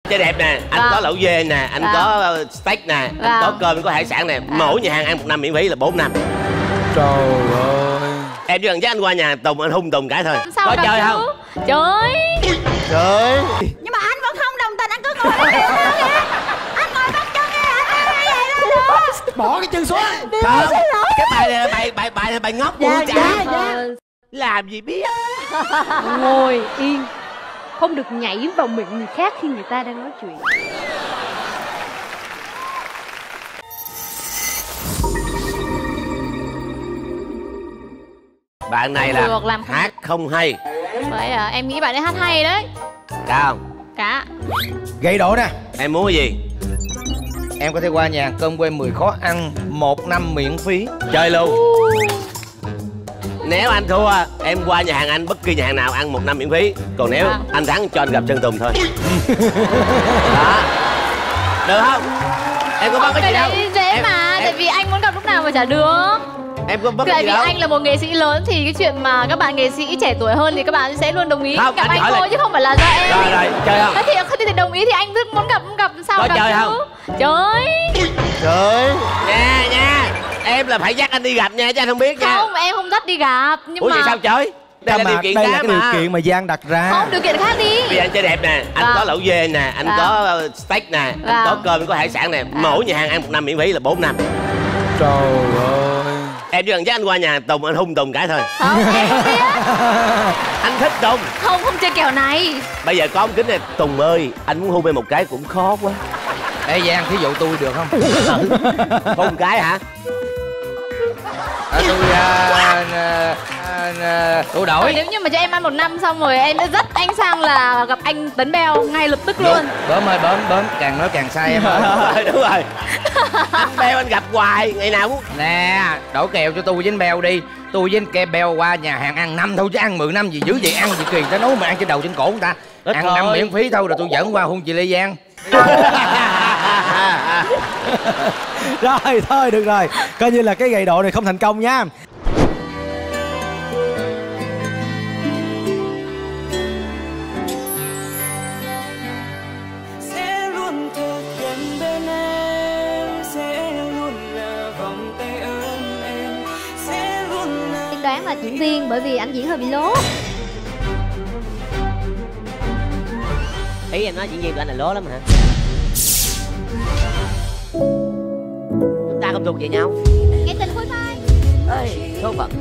Chơi đẹp nè, anh có lẩu dê nè, anh có steak nè, anh có cơm, anh có hải sản nè. Mỗi nhà hàng ăn 1 năm miễn phí là 4 năm. Trời ơi. Em chỉ cần dắt anh qua nhà Tùng, anh hung Tùng cái thôi. Có chơi không? Chơi. Trời. Nhưng mà anh vẫn không đồng tình, anh cứ ngồi đó kìa. Anh ngồi bắt chân nghe, anh nói vậy đó. Bỏ cái chân xuống. Không, cái bài này bài ngốc của chả. Làm gì biết. Ngồi yên, không được nhảy vào miệng người khác khi người ta đang nói chuyện. Bạn này là hát không hay. Vậy à, em nghĩ bạn ấy hát hay đấy. Cả không? Cả. Gậy độ nè. Em muốn cái gì? Em có thể qua nhà cơm quê 10 khó ăn 1 năm miễn phí. Chơi luôn. Nếu anh thua, em qua nhà hàng anh, bất kỳ nhà hàng nào ăn 1 năm miễn phí. Còn nếu anh thắng cho anh gặp Sơn Tùng thôi. Đó. Được không? Em có bắt cái gì đâu. Dễ mà, tại vì anh muốn gặp lúc nào mà chả được. Em có bất Tại cái gì vì đâu. anh là một nghệ sĩ lớn thì cái chuyện mà các bạn nghệ sĩ trẻ tuổi hơn thì các bạn sẽ luôn đồng ý Không, gặp anh anh hỏi thôi là... chứ không phải là do em. Rồi, chơi không? Thế thì đồng ý thì anh rất muốn gặp sao có gặp chơi chứ. không? Chơi. Chơi. Nha. Em là phải dắt anh đi gặp nha, chứ anh không biết nha. Không, em không dắt đi gặp. Nhưng Ủa mà vậy sao chơi? Đây là điều kiện đây khác là cái mà. điều kiện mà Giang đặt ra. Không, điều kiện khác đi. Bây giờ anh chơi đẹp nè, anh có lẩu dê nè, anh có steak nè, anh có cơm, anh có hải sản nè. Mỗi nhà hàng ăn 1 năm miễn phí là 4 năm. Trời ơi. Em chỉ cần dắt anh qua nhà Tùng, anh hung Tùng cái thôi. Không, em không biết. Anh thích Tùng. Không chơi kèo này. Bây giờ có ống kính này, Tùng ơi, anh muốn hôn em một cái cũng khó quá. Ê Giang, thí dụ tôi được không? Hôn một cái hả? Tôi đổi. Nếu như mà cho em ăn 1 năm xong rồi em sẽ dắt anh sang là gặp anh Tấn Bèo ngay lập tức luôn. Bớm ơi, bớm, càng nói càng sai em ơi. Đúng rồi. Anh Bèo anh gặp hoài, ngày nào cũng... Nè, đổi kèo cho tôi với anh Bèo đi. Tôi với anh Ke Bèo qua nhà hàng ăn 5 thôi chứ ăn 10 năm gì dữ vậy, ăn gì kỳ, ta nói mà ăn trên đầu trên cổ người ta. Ăn 5 miễn phí thôi rồi tôi dẫn qua hôn chị Lê Giang. Rồi thôi được rồi, coi như là cái gậy độ này không thành công nha. Sẽ luôn thật gần bên em, sẽ luôn là vòng tay ôm em, sẽ luôn là... Em đoán là diễn viên bởi vì anh diễn hơi bị lố. Ý em nói diễn viên của anh là lố lắm hả? Chúng ta không thuộc về nhau. Nghe tình phôi phai. Ê, số phận.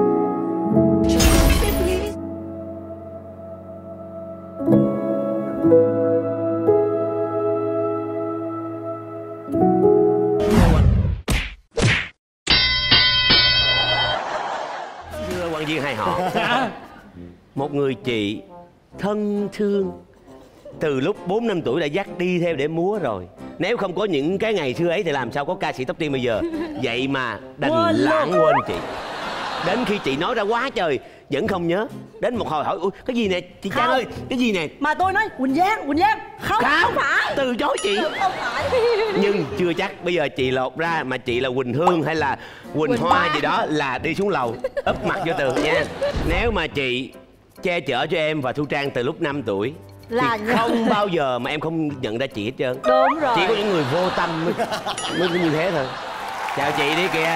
Thưa quan viên hai họ. Một người chị thân thương từ lúc 4 năm tuổi đã dắt đi theo để múa rồi. Nếu không có những cái ngày xưa ấy thì làm sao có ca sĩ Tóc Tiên bây giờ. Vậy mà đành lãng quên chị. Đến khi chị nói ra quá trời vẫn không nhớ. Đến một hồi hỏi ủa cái gì nè chị Trang ơi, cái gì nè. Mà tôi nói Quỳnh Giang không phải. Từ chối chị. Không phải. Nhưng chưa chắc bây giờ chị lột ra mà chị là Quỳnh Hương hay là Quỳnh Hoa gì đó là đi xuống lầu úp mặt vô tường nha. Nếu mà chị che chở cho em và Thu Trang từ lúc 5 tuổi là thì không bao giờ mà em không nhận ra chị hết trơn. Đúng rồi. Chỉ có những người vô tâm mới như thế thôi. Chào chị đi kìa.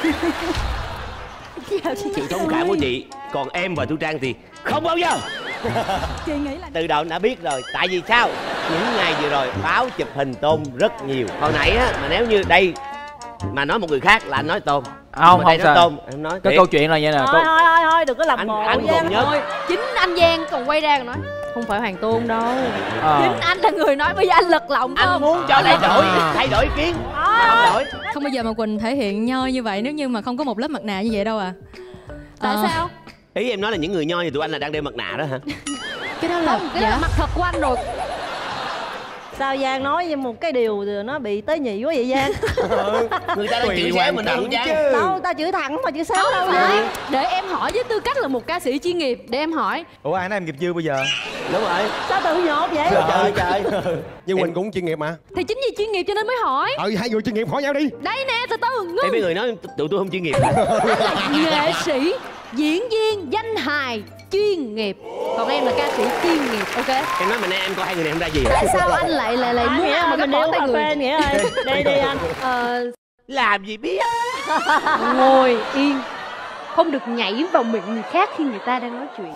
Sự thông cảm của chị. Còn em và Thu Trang thì không bao giờ. Chị nghĩ là Từ đầu đã biết rồi. Tại vì sao? Những ngày vừa rồi báo chụp hình Tôn rất nhiều. Hồi nãy á mà nếu như đây mà nói một người khác là anh nói Tôn. Không đây nói sao. Tôn em nói Cái câu chuyện là vậy nè. Thôi đừng có làm bộ anh còn nhớ. Thôi, chính anh Giang còn quay ra còn nói không phải Hoàng Tôn đâu. Chính anh là người nói bây giờ anh lật lọng Anh muốn cho thay đổi ý kiến. Không đổi. Không bao giờ mà Quỳnh thể hiện nhoi như vậy nếu như mà không có một lớp mặt nạ như vậy đâu à. Tại sao? Ý em nói là những người nho như tụi anh là đang đeo mặt nạ đó hả? Cái đó là Cái đó là mặt thật của anh rồi. sao Giang nói một cái điều nó bị tế nhị quá vậy Giang? Người ta đang chửi xéo mình đâu Giang. Đâu ta chửi thẳng mà chửi xéo đâu Phải. vậy? Để em hỏi với tư cách là một ca sĩ chuyên nghiệp. Để em hỏi. Ủa ai nói em nghiệp dư bây giờ? Đúng rồi. Sao tự nhột vậy? Trời. Nhưng Quỳnh cũng chuyên nghiệp mà. Thì chính vì chuyên nghiệp cho nên mới hỏi. Hai người chuyên nghiệp hỏi nhau đi. Đây nè, từ từ ngưng. Em biết người nói tụi tôi không chuyên nghiệp. Nghệ sĩ, diễn viên, danh hài, chuyên nghiệp, còn em là ca sĩ chuyên nghiệp. Ok. Em nói mà nãy em coi hai người này không ra gì. Tại sao anh lại muốn Nghĩa một cái mình bỏ điêu tay cà người? phê Nghĩa ơi. Đi đi anh. Làm gì biết. Ngồi yên, không được nhảy vào miệng người khác khi người ta đang nói chuyện.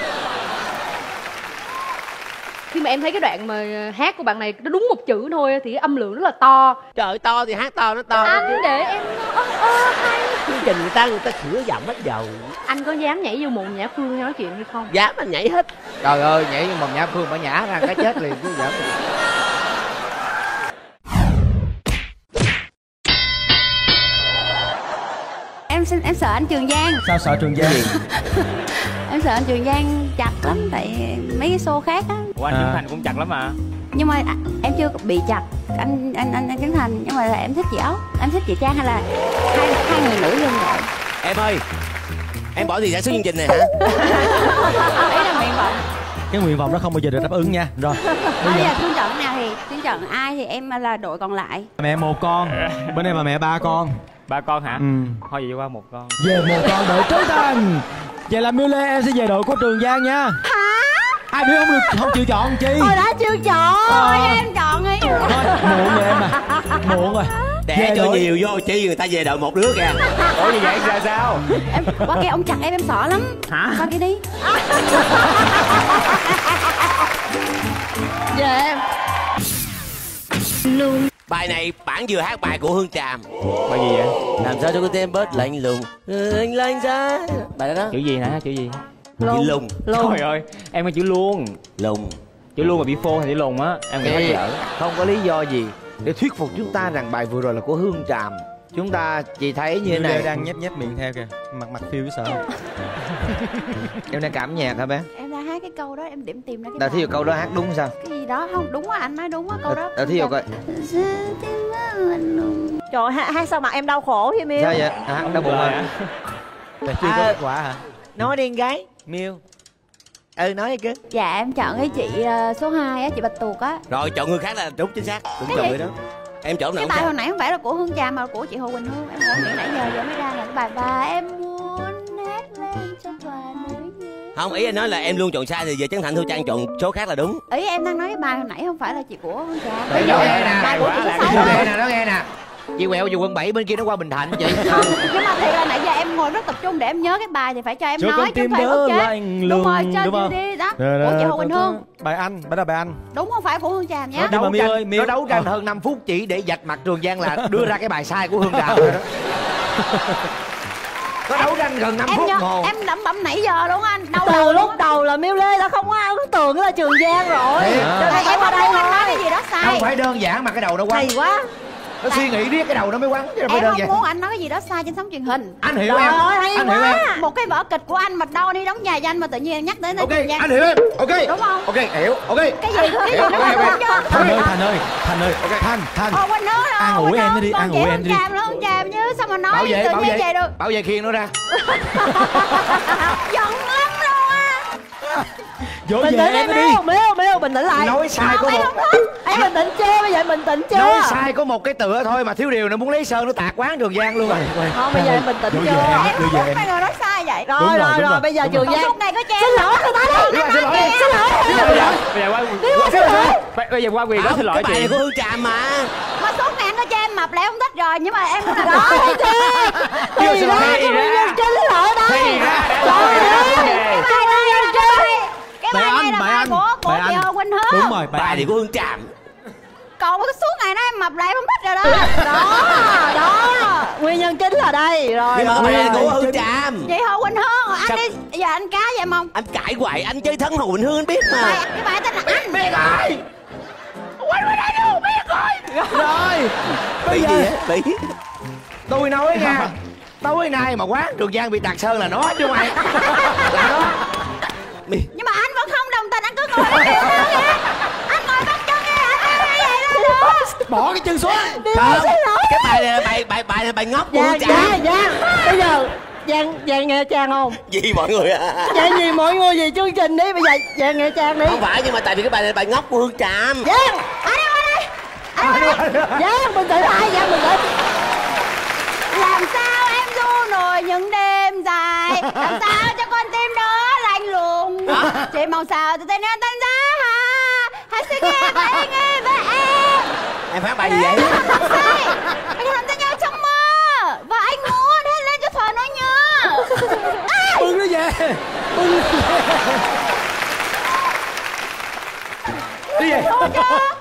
Khi mà em thấy cái đoạn mà hát của bạn này nó đúng một chữ thôi thì âm lượng rất là to. Trời ơi, to thì hát to, nó to. Anh để em hay. Chương trình người ta sửa giọng hết dầu. Anh có dám nhảy vô mồm Nhã Phương nói chuyện hay không? Dám anh nhảy hết. Trời ơi, nhảy vô mồm Nhã Phương mà nhả ra cái chết liền chứ giỡn. Em sợ anh Trường Giang. Sao sợ Trường Giang? Em sợ anh Trường Giang chặt lắm, tại mấy cái show khác á. Ủa anh Trấn Thành cũng chặt lắm mà. Nhưng mà em chưa bị chặt anh Trấn Thành, nhưng mà em thích chị Ấu, em thích chị Trang, hay là hai người nữ luôn rồi. Em ơi, em bỏ gì ra số chương trình này hả? Ý là nguyện vọng. Cái nguyện vọng đó không bao giờ được đáp ứng nha. Rồi Bây giờ chương trận nào thì chương trận ai thì em là đội còn lại. mẹ một con, bên đây mà mẹ ba con. Ba con hả? Ừ. Thôi vậy qua một con. Về một con đội Trấn Thành. Vậy là Miu Lê em sẽ về đội của Trường Giang nha. Hả? Ai biết không được, không chịu chọn chi. Thôi đã chưa chọn. Thôi em chọn đi. Thôi muộn rồi em à. Muộn rồi. Đẻ cho nhiều vô chi người ta về đội một đứa kìa. Ủa như vậy ra sao? Em qua kia ông chặt em sợ lắm. Hả? Qua kia đi. Về em. Bài này bản vừa hát bài của Hương Tràm. Bài gì vậy? Làm sao cho con tim bớt lạnh lùng. Anh lạnh ra. Bài đó. Chữ gì nè, chữ gì? Chữ lùng. Trời ơi, em có chữ luôn. Lùng. Chữ luôn mà bị phô thành chữ lùng á. Em nghĩ Thì nó dở. không có lý do gì để thuyết phục chúng ta rằng bài vừa rồi là của Hương Tràm. Chúng ta chỉ thấy như thế Miu Lê này. đang nhép miệng theo kìa. Mặt phiêu sợ. Em đang cảm nhạc hả bé? Em đã hát cái câu đó, em điểm tìm ra cái Đã bài. thí dụ câu đó hát đúng sao? Cái gì đó không đúng á, anh nói đúng á câu đó. Đã thí dụ coi. Trời hát sao mặt em đau khổ vậy Miu? Sao vậy? Hát đau bụng hả? Là chưa có kết quả hả? Nói đi gái. Miu. Nói đi cứ. Dạ em chọn cái chị số 2 á, chị Bạch Tuộc á. Rồi chọn người khác là đúng chính xác. Đúng chọn người đó. Em chọn nào Cái bài hồi nãy không phải là của Hương Tràm mà là của chị Hồ Quỳnh Hương. Em nghĩ nãy giờ mới ra là cái bài và em muốn hét lên cho toàn nữ nghe. Không, ý anh nói là em luôn chọn sai thì giờ Trấn Thành Thu Trang chọn số khác là đúng. Ý em đang nói cái bài hồi nãy không phải là chị của Hương Tràm. Để nó nghe nè. Bài của chị số 6 Nó á. nghe nè, nó nghe nè. Chị quẹo từ quận 7 bên kia nó qua Bình Thạnh chị. Nhưng mà thiệt là nãy giờ em ngồi rất tập trung để em nhớ cái bài thì phải cho em Cho nói con chứ tim không phải đỡ ok. lạnh Đúng rồi, lùng, cho đúng không? đi đó. Của chị Hồ Quỳnh Hương. Bài anh, bài đó bài anh. Đúng không phải của Hương Tràm nhá. Nhưng mà Miu ơi, Miu. Nó đấu tranh hơn 5 phút chỉ để vạch mặt Trường Giang là đưa ra cái bài sai của Hương Tràm rồi đó. Có đấu tranh gần 5 Em phút nhớ, hồ. em lẩm bẩm nãy giờ đúng không anh? Đâu Từ lúc đầu là Miu Lê đã không có ấn tượng là Trường Giang rồi. Thiệt. Cho nên em ở đây anh nói thôi. cái gì đó sai. Không phải đơn giản mà cái đầu nó quăng. Hay quá. Nó suy nghĩ riết cái đầu nó mới quăng chứ đâu phải Em đơn không giản. muốn anh nói cái gì đó sai trên sóng truyền hình. Anh hiểu Trời em. ơi, hay Anh hiểu quá. em. Một cái vở kịch của anh mà đâu đi đóng dài danh mà tự nhiên em nhắc đến Ok, Trường Giang. anh hiểu em. Ok. Đúng không? Ok, hiểu. Ok. Cái gì cái gì Hiểu, nó ok, không ok. chưa? Thành ơi, Thành ơi. Thành. Ồ quên nữa rồi. An ủi em nó đi, an ủi em đi. Hương Tràm chứ sao mà nói Bảo tự vệ, bảo nhiên vậy vệ. được. Bảo vệ khiêng nó ra. Giận lắm luôn á. Dỗ Bình về tĩnh em đi nó đi. Miu, bình tĩnh lại. Nói sai có Em một. không thích. Em bình tĩnh chưa? Bây giờ em bình tĩnh chưa? Nói sai có một cái tựa thôi mà thiếu điều nó muốn lấy sơn nó tạt quán Trường Giang luôn rồi. Không, bây giờ em bình tĩnh Dỗ chưa? về em, Em dỗ không về muốn em. mấy người nói sai vậy. Rồi, Đúng rồi, rồi. bây giờ Đúng Trường Còn Giang. suốt này có Trang. Xin lỗi người ta đi. Xin lỗi. Xin lỗi. Bây giờ qua Xin lỗi. bây giờ qua quyền đó xin lỗi Cái bài chị. này của Hương Tràm mà. Mà suốt ngày anh có cho em mập lại không thích rồi nhưng mà em cũng Đó, thấy chưa? Thì đó, cái nguyên nhân chính là ở đây. Thì ra đã Trời rồi. ơi. cái bài này là cái Bài bài này anh, là bài bài anh, của bài chị anh. Hồ Quỳnh Hương. Đúng rồi, bài Bài anh. này của Hương Tràm. Còn suốt ngày đó em mập lại em không thích rồi đó. Đó, nguyên nhân chính là đây. Rồi, Nhưng mà rồi, bài này rồi. của Hương Tràm. Chị Hồ Quỳnh Hương Sao? anh đi giờ anh cá vậy em không? Anh cãi hoài, anh chơi thân Hồ Quỳnh Hương anh biết mà. Cái bài tên là anh. Biết rồi. Rồi. Bị gì á? Bị. Tôi nói nha. Tối nay mà quán Trường Giang bị tạt sơn là nó chứ mày. Là nó. Nhưng mà anh vẫn không đồng tình, anh cứ ngồi đó kìa. Anh ngồi bắt chân nghe anh nói vậy đó được. Bỏ cái chân xuống. Không, cái bài này là bài ngốc của Hương Tràm. Giang. Bây giờ Giang nghe Trang không? Gì mọi người à? Giang gì mọi người gì chương trình đi. Bây giờ Giang nghe Trang đi. Không phải, nhưng mà tại vì cái bài này là bài ngốc của Hương Tràm. Giang. Giang bình tĩnh lại, Giang bình tĩnh. Làm sao em du nổi những đêm dài. Làm sao cho con tim đó lạnh lùng. Chị mong sao tụi tên tan giá ha. Hãy suy nghe và nghe với em. Em hát bài gì vậy? Không sai. Anh làm cho nhau trong mơ. Và anh muốn hét lên cho thỏa nỗi nhớ. Bưng nó về. Bưng nó về. Đi về.